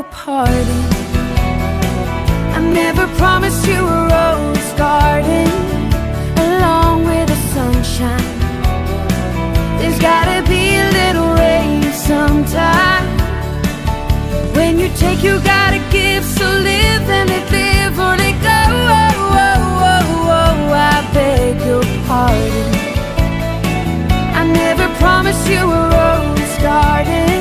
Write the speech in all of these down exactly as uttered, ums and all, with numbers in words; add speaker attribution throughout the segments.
Speaker 1: your pardon. I never promised you a rose garden along with the sunshine. There's gotta be a little rain sometime. When you take, you gotta give, so live and let live or let go. Oh, oh, oh, oh, I beg your pardon. I never promised you a rose garden.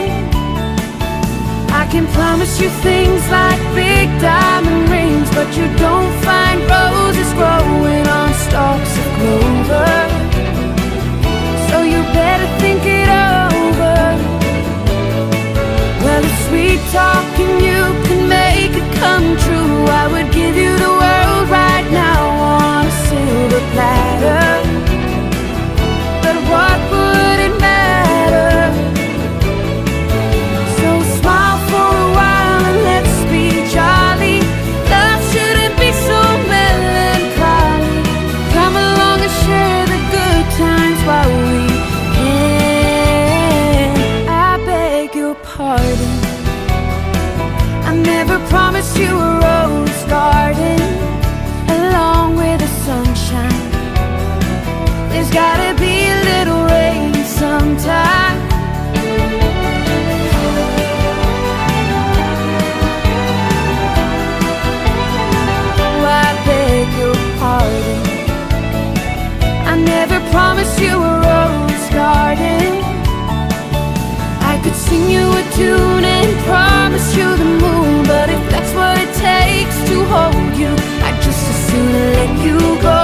Speaker 1: I can promise you things like big diamond rings, but you don't find roses growing on stalks of clover. So you better think it over. Well, if sweet talking you can make it come true, I would give you the world right now on a silver platter. But what would it matter? So smile for a while and let's be jolly. Love shouldn't be so melancholy. Come along and share the good times while we can. I beg your pardon. I never promised you a rose garden along with the sunshine. There's gotta be a little rain sometime. Oh, I beg your pardon. I never promised you a rose garden. I could sing you a tune and promise you the moon, but if that's what it takes to hold you, I'd just as soon let you go.